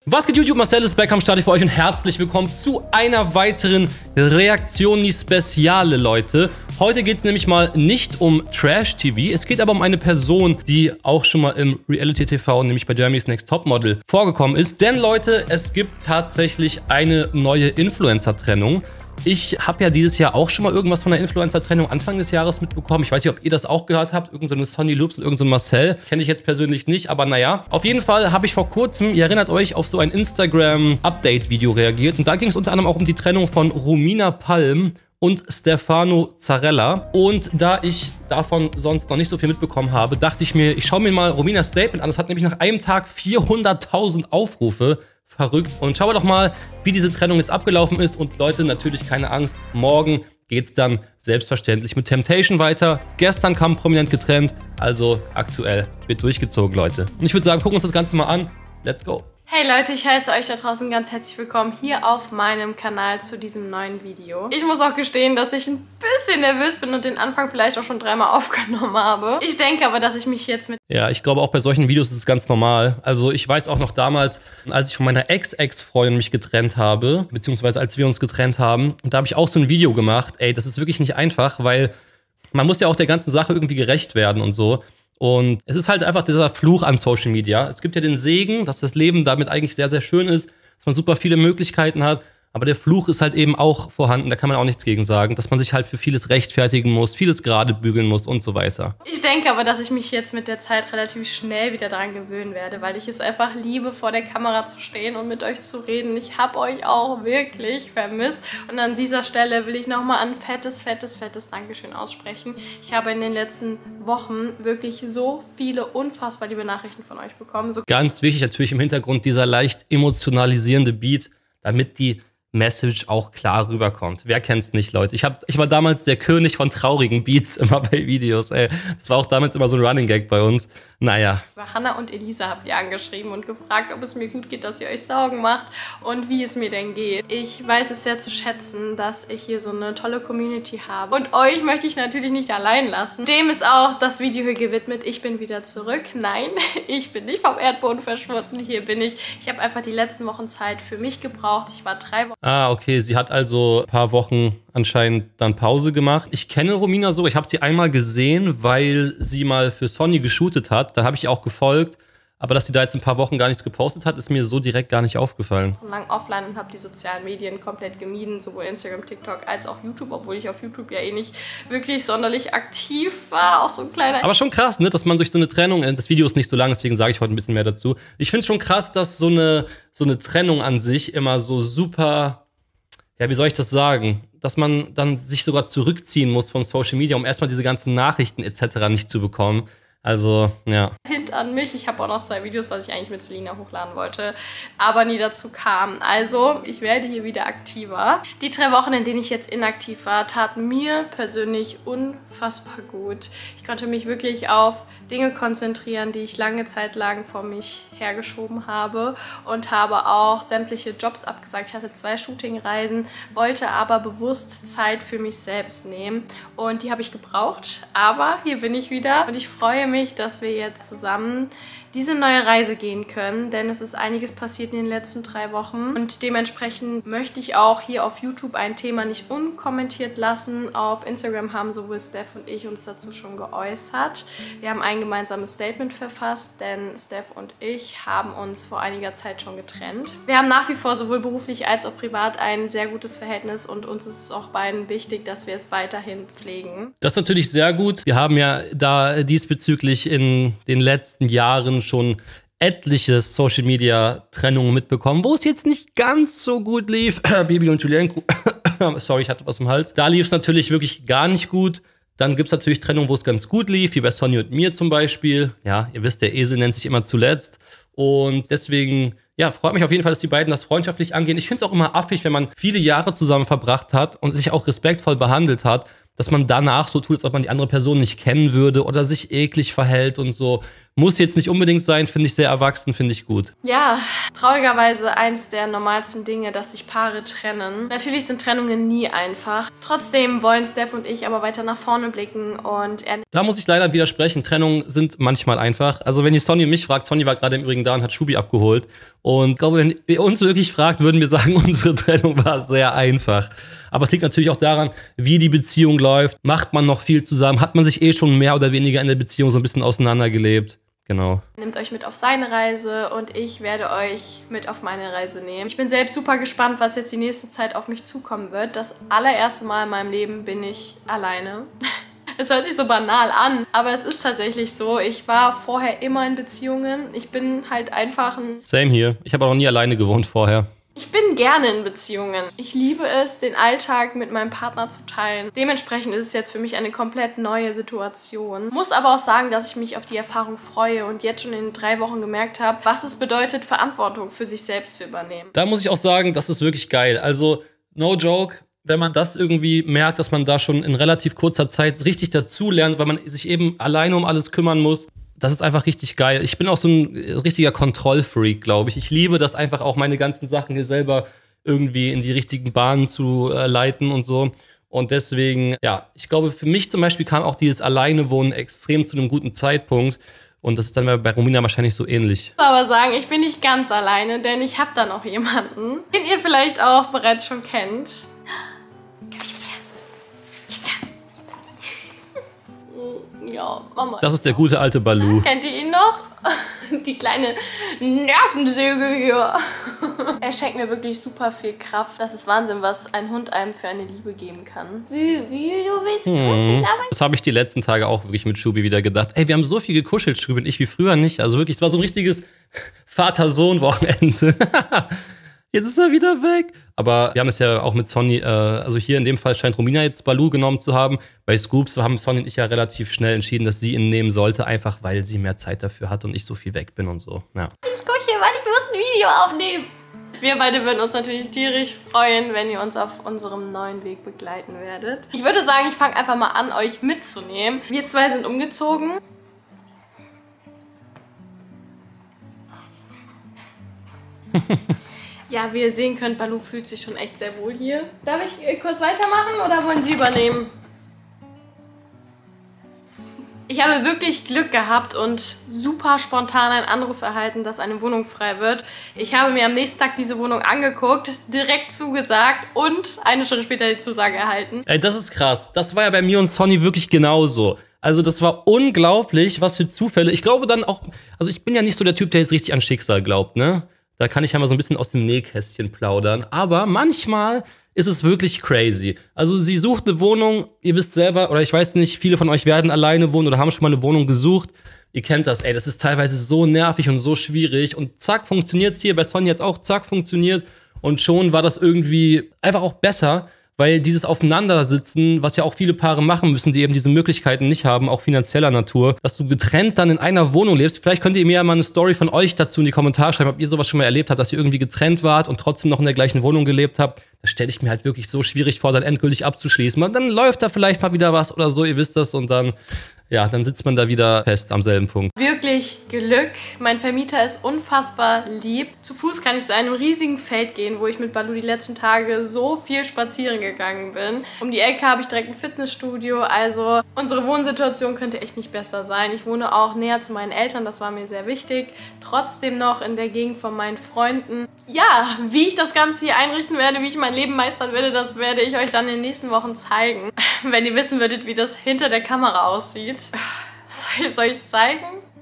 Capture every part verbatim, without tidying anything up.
Was geht YouTube? Marcel ist back am Start für euch und herzlich willkommen zu einer weiteren Reaktioni Speziale, Leute. Heute geht es nämlich mal nicht um Trash-T V, es geht aber um eine Person, die auch schon mal im Reality-T V, nämlich bei Germany's Next Topmodel, vorgekommen ist. Denn, Leute, es gibt tatsächlich eine neue Influencer-Trennung. Ich habe ja dieses Jahr auch schon mal irgendwas von der Influencer-Trennung Anfang des Jahres mitbekommen. Ich weiß nicht, ob ihr das auch gehört habt. Irgend so eine Sonny Loops und irgend so ein Marcel. Kenne ich jetzt persönlich nicht, aber naja. Auf jeden Fall habe ich vor kurzem, ihr erinnert euch, auf so ein Instagram-Update-Video reagiert. Und da ging es unter anderem auch um die Trennung von Romina Palm und Stefano Zarella. Und da ich davon sonst noch nicht so viel mitbekommen habe, dachte ich mir, ich schaue mir mal Rominas Statement an. Das hat nämlich nach einem Tag vierhunderttausend Aufrufe. Verrückt. Und schauen wir doch mal, wie diese Trennung jetzt abgelaufen ist. Und Leute, natürlich keine Angst, morgen geht's dann selbstverständlich mit Temptation weiter. Gestern kam prominent getrennt, also aktuell wird durchgezogen, Leute. Und ich würde sagen, gucken uns das Ganze mal an. Let's go. Hey Leute, ich heiße euch da draußen ganz herzlich willkommen hier auf meinem Kanal zu diesem neuen Video. Ich muss auch gestehen, dass ich ein bisschen nervös bin und den Anfang vielleicht auch schon dreimal aufgenommen habe. Ich denke aber, dass ich mich jetzt mit... Ja, ich glaube auch bei solchen Videos ist es ganz normal. Also ich weiß auch noch damals, als ich von meiner Ex-Ex-Freundin mich getrennt habe, beziehungsweise als wir uns getrennt haben, und da habe ich auch so ein Video gemacht. Ey, das ist wirklich nicht einfach, weil man muss ja auch der ganzen Sache irgendwie gerecht werden und so. Und es ist halt einfach dieser Fluch an Social Media. Es gibt ja den Segen, dass das Leben damit eigentlich sehr, sehr schön ist, dass man super viele Möglichkeiten hat. Aber der Fluch ist halt eben auch vorhanden, da kann man auch nichts gegen sagen, dass man sich halt für vieles rechtfertigen muss, vieles gerade bügeln muss und so weiter. Ich denke aber, dass ich mich jetzt mit der Zeit relativ schnell wieder daran gewöhnen werde, weil ich es einfach liebe, vor der Kamera zu stehen und mit euch zu reden. Ich habe euch auch wirklich vermisst. Und an dieser Stelle will ich nochmal ein fettes, fettes, fettes Dankeschön aussprechen. Ich habe in den letzten Wochen wirklich so viele unfassbar liebe Nachrichten von euch bekommen. So Ganz wichtig natürlich im Hintergrund dieser leicht emotionalisierende Beat, damit die Message auch klar rüberkommt. Wer kennt's nicht, Leute? Ich, hab, ich war damals der König von traurigen Beats immer bei Videos, ey. Das war auch damals immer so ein Running Gag bei uns. Naja. Hannah und Elisa habt ihr angeschrieben und gefragt, ob es mir gut geht, dass ihr euch Sorgen macht und wie es mir denn geht. Ich weiß es sehr zu schätzen, dass ich hier so eine tolle Community habe. Und euch möchte ich natürlich nicht allein lassen. Dem ist auch das Video hier gewidmet. Ich bin wieder zurück. Nein, ich bin nicht vom Erdboden verschwunden. Hier bin ich. Ich habe einfach die letzten Wochen Zeit für mich gebraucht. Ich war drei Wochen... Ah, okay. Sie hat also ein paar Wochen anscheinend dann Pause gemacht. Ich kenne Romina so. Ich habe sie einmal gesehen, weil sie mal für Sonny geshootet hat. Da habe ich auch gefolgt. Aber dass sie da jetzt ein paar Wochen gar nichts gepostet hat, ist mir so direkt gar nicht aufgefallen. Ich war lang offline und habe die sozialen Medien komplett gemieden, sowohl Instagram, TikTok als auch YouTube, obwohl ich auf YouTube ja eh nicht wirklich sonderlich aktiv war. Auch so ein kleiner... Aber schon krass, ne, dass man durch so eine Trennung, das Video ist nicht so lang, deswegen sage ich heute ein bisschen mehr dazu. Ich finde schon krass, dass so eine, so eine Trennung an sich immer so super, ja, wie soll ich das sagen, dass man dann sich sogar zurückziehen muss von Social Media, um erstmal diese ganzen Nachrichten et cetera nicht zu bekommen. Also, ja. Hint an mich. Ich habe auch noch zwei Videos, was ich eigentlich mit Selina hochladen wollte, aber nie dazu kam. Also, ich werde hier wieder aktiver. Die drei Wochen, in denen ich jetzt inaktiv war, taten mir persönlich unfassbar gut. Ich konnte mich wirklich auf Dinge konzentrieren, die ich lange Zeit lang vor mich hergeschoben habe und habe auch sämtliche Jobs abgesagt. Ich hatte zwei Shootingreisen, wollte aber bewusst Zeit für mich selbst nehmen und die habe ich gebraucht. Aber hier bin ich wieder und ich freue mich, dass wir jetzt zusammen diese neue Reise gehen können, denn es ist einiges passiert in den letzten drei Wochen und dementsprechend möchte ich auch hier auf YouTube ein Thema nicht unkommentiert lassen. Auf Instagram haben sowohl Steph und ich uns dazu schon geäußert. Wir haben ein gemeinsames Statement verfasst, denn Steph und ich haben uns vor einiger Zeit schon getrennt. Wir haben nach wie vor sowohl beruflich als auch privat ein sehr gutes Verhältnis und uns ist es auch beiden wichtig, dass wir es weiterhin pflegen. Das ist natürlich sehr gut. Wir haben ja da diesbezüglich in den letzten Jahren schon etliche Social-Media-Trennungen mitbekommen, wo es jetzt nicht ganz so gut lief. Bibi und Julien, sorry, ich hatte was im Hals. Da lief es natürlich wirklich gar nicht gut. Dann gibt es natürlich Trennungen, wo es ganz gut lief, wie bei Sonny und mir zum Beispiel. Ja, ihr wisst, der Esel nennt sich immer zuletzt. Und deswegen, ja, freut mich auf jeden Fall, dass die beiden das freundschaftlich angehen. Ich finde es auch immer affig, wenn man viele Jahre zusammen verbracht hat und sich auch respektvoll behandelt hat, dass man danach so tut, als ob man die andere Person nicht kennen würde oder sich eklig verhält und so. Muss jetzt nicht unbedingt sein, finde ich sehr erwachsen, finde ich gut. Ja, traurigerweise eins der normalsten Dinge, dass sich Paare trennen. Natürlich sind Trennungen nie einfach. Trotzdem wollen Steph und ich aber weiter nach vorne blicken und er... Da muss ich leider widersprechen. Trennungen sind manchmal einfach. Also wenn ihr Sonny mich fragt, Sonny war gerade im Übrigen da und hat Schubi abgeholt. Und ich glaube, wenn ihr uns wirklich fragt, würden wir sagen, unsere Trennung war sehr einfach. Aber es liegt natürlich auch daran, wie die Beziehung läuft. Macht man noch viel zusammen? Hat man sich eh schon mehr oder weniger in der Beziehung so ein bisschen auseinandergelebt? Genau. Nehmt euch mit auf seine Reise und ich werde euch mit auf meine Reise nehmen. Ich bin selbst super gespannt, was jetzt die nächste Zeit auf mich zukommen wird. Das allererste Mal in meinem Leben bin ich alleine. Es hört sich so banal an, aber es ist tatsächlich so. Ich war vorher immer in Beziehungen. Ich bin halt einfach ein... Same hier. Ich habe auch noch nie alleine gewohnt vorher. Ich bin gerne in Beziehungen. Ich liebe es, den Alltag mit meinem Partner zu teilen. Dementsprechend ist es jetzt für mich eine komplett neue Situation. Muss aber auch sagen, dass ich mich auf die Erfahrung freue und jetzt schon in drei Wochen gemerkt habe, was es bedeutet, Verantwortung für sich selbst zu übernehmen. Da muss ich auch sagen, das ist wirklich geil. Also, no joke, wenn man das irgendwie merkt, dass man da schon in relativ kurzer Zeit richtig dazulernt, weil man sich eben alleine um alles kümmern muss. Das ist einfach richtig geil. Ich bin auch so ein richtiger Kontrollfreak, glaube ich. Ich liebe das einfach auch, meine ganzen Sachen hier selber irgendwie in die richtigen Bahnen zu äh, leiten und so. Und deswegen, ja, ich glaube, für mich zum Beispiel kam auch dieses Alleinewohnen extrem zu einem guten Zeitpunkt. Und das ist dann bei Romina wahrscheinlich so ähnlich. Ich muss aber sagen, ich bin nicht ganz alleine, denn ich habe da noch jemanden, den ihr vielleicht auch bereits schon kennt. Ja, Mama. Das ist der gute alte Balu. Kennt ihr ihn noch? Die kleine Nervensäge hier. Er schenkt mir wirklich super viel Kraft. Das ist Wahnsinn, was ein Hund einem für eine Liebe geben kann. Wie, wie du willst kuscheln, aber... Das habe ich die letzten Tage auch wirklich mit Schubi wieder gedacht. Ey, wir haben so viel gekuschelt, Schubi und ich, wie früher nicht. Also wirklich, es war so ein richtiges Vater-Sohn-Wochenende. Jetzt ist er wieder weg. Aber wir haben es ja auch mit Sonny, äh, also hier in dem Fall scheint Romina jetzt Balu genommen zu haben. Bei Scoops haben Sonny und ich ja relativ schnell entschieden, dass sie ihn nehmen sollte, einfach weil sie mehr Zeit dafür hat und ich so viel weg bin und so. Ja. Ich gucke hier, weil ich muss ein Video aufnehmen. Wir beide würden uns natürlich tierisch freuen, wenn ihr uns auf unserem neuen Weg begleiten werdet. Ich würde sagen, ich fange einfach mal an, euch mitzunehmen. Wir zwei sind umgezogen. Ja, wie ihr sehen könnt, Balu fühlt sich schon echt sehr wohl hier. Darf ich kurz weitermachen oder wollen Sie übernehmen? Ich habe wirklich Glück gehabt und super spontan einen Anruf erhalten, dass eine Wohnung frei wird. Ich habe mir am nächsten Tag diese Wohnung angeguckt, direkt zugesagt und eine Stunde später die Zusage erhalten. Ey, das ist krass. Das war ja bei mir und Sonny wirklich genauso. Also das war unglaublich, was für Zufälle. Ich glaube dann auch, also ich bin ja nicht so der Typ, der jetzt richtig an Schicksal glaubt, ne? Da kann ich ja mal so ein bisschen aus dem Nähkästchen plaudern. Aber manchmal ist es wirklich crazy. Also sie sucht eine Wohnung, ihr wisst selber, oder ich weiß nicht, viele von euch werden alleine wohnen oder haben schon mal eine Wohnung gesucht. Ihr kennt das, ey, das ist teilweise so nervig und so schwierig. Und zack, funktioniert's hier. Bei Sonny jetzt auch, zack, funktioniert. Und schon war das irgendwie einfach auch besser, weil dieses Aufeinandersitzen, was ja auch viele Paare machen müssen, die eben diese Möglichkeiten nicht haben, auch finanzieller Natur, dass du getrennt dann in einer Wohnung lebst. Vielleicht könnt ihr mir ja mal eine Story von euch dazu in die Kommentare schreiben, ob ihr sowas schon mal erlebt habt, dass ihr irgendwie getrennt wart und trotzdem noch in der gleichen Wohnung gelebt habt. Das stelle ich mir halt wirklich so schwierig vor, dann endgültig abzuschließen. Und dann läuft da vielleicht mal wieder was oder so, ihr wisst das, und dann, ja, dann sitzt man da wieder fest am selben Punkt. Wirklich Glück. Mein Vermieter ist unfassbar lieb. Zu Fuß kann ich zu einem riesigen Feld gehen, wo ich mit Balu die letzten Tage so viel spazieren gegangen bin. Um die Ecke habe ich direkt ein Fitnessstudio. Also unsere Wohnsituation könnte echt nicht besser sein. Ich wohne auch näher zu meinen Eltern, das war mir sehr wichtig. Trotzdem noch in der Gegend von meinen Freunden. Ja, wie ich das Ganze hier einrichten werde, wie ich mein Leben meistern werde, das werde ich euch dann in den nächsten Wochen zeigen. Wenn ihr wissen würdet, wie das hinter der Kamera aussieht. Soll ich es euch zeigen?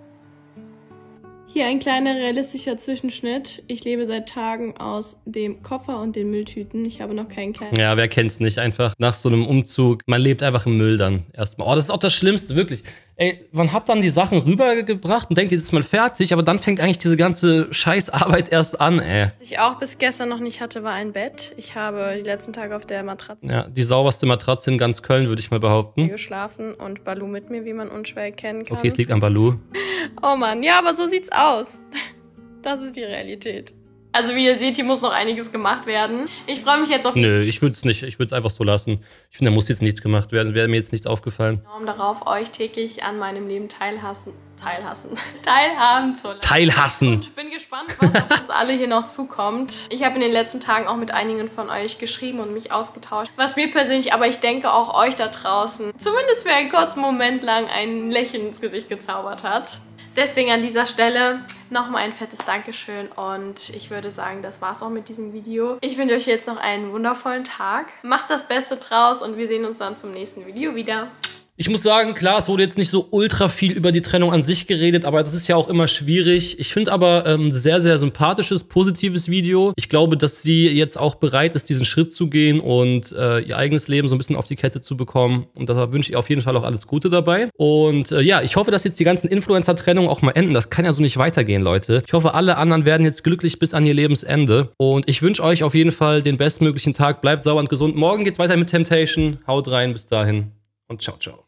Hier ein kleiner realistischer Zwischenschnitt. Ich lebe seit Tagen aus dem Koffer und den Mülltüten. Ich habe noch keinen kleinen... Ja, wer kennt's nicht? Einfach nach so einem Umzug, man lebt einfach im Müll dann erstmal. Oh, das ist auch das Schlimmste, wirklich. Ey, man hat dann die Sachen rübergebracht und denkt, jetzt ist man fertig, aber dann fängt eigentlich diese ganze Scheißarbeit erst an, ey. Was ich auch bis gestern noch nicht hatte, war ein Bett. Ich habe die letzten Tage auf der Matratze... Ja, die sauberste Matratze in ganz Köln, würde ich mal behaupten. ...geschlafen und Balu mit mir, wie man unschwer erkennen kann. Okay, es liegt an Balu. Oh Mann, ja, aber so sieht's aus. Das ist die Realität. Also wie ihr seht, hier muss noch einiges gemacht werden. Ich freue mich jetzt auf... Nö, ich würde es nicht. Ich würde es einfach so lassen. Ich finde, da muss jetzt nichts gemacht werden. Wäre mir jetzt nichts aufgefallen. Um darauf, euch täglich an meinem Leben teilhassen, teilhassen, teilhaben zu lassen. Teilhassen. Und ich bin gespannt, was auf uns alle hier noch zukommt. Ich habe in den letzten Tagen auch mit einigen von euch geschrieben und mich ausgetauscht. Was mir persönlich, aber ich denke auch euch da draußen, zumindest für einen kurzen Moment lang ein Lächeln ins Gesicht gezaubert hat. Deswegen an dieser Stelle nochmal ein fettes Dankeschön und ich würde sagen, das war's auch mit diesem Video. Ich wünsche euch jetzt noch einen wundervollen Tag. Macht das Beste draus und wir sehen uns dann zum nächsten Video wieder. Ich muss sagen, klar, es wurde jetzt nicht so ultra viel über die Trennung an sich geredet, aber das ist ja auch immer schwierig. Ich finde aber ähm, sehr, sehr sympathisches, positives Video. Ich glaube, dass sie jetzt auch bereit ist, diesen Schritt zu gehen und äh, ihr eigenes Leben so ein bisschen auf die Kette zu bekommen. Und da wünsche ich auf jeden Fall auch alles Gute dabei. Und äh, ja, ich hoffe, dass jetzt die ganzen Influencer-Trennungen auch mal enden. Das kann ja so nicht weitergehen, Leute. Ich hoffe, alle anderen werden jetzt glücklich bis an ihr Lebensende. Und ich wünsche euch auf jeden Fall den bestmöglichen Tag. Bleibt sauber und gesund. Morgen geht's weiter mit Temptation. Haut rein, bis dahin und ciao, ciao.